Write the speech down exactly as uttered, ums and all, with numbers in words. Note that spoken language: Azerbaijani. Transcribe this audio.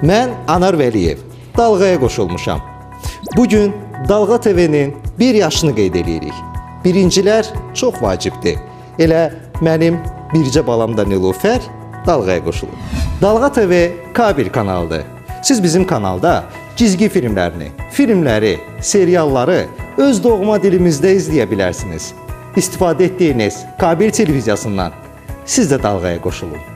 Mən Anar Vəliyev, Dalğaya qoşulmuşam. Bugün Dalğa T V-nin bir yaşını qeyd edirik. Birincilər çox vacibdir. Elə mənim bircə balam da Nilufər Dalğaya qoşulub. Dalğa T V K bir kanalıdır. Siz bizim kanalda cizgi filmlərini, filmləri, serialları öz doğma dilimizdə izləyə bilərsiniz. İstifadə etdiyiniz K bir televiziyasından siz də Dalğaya qoşulun.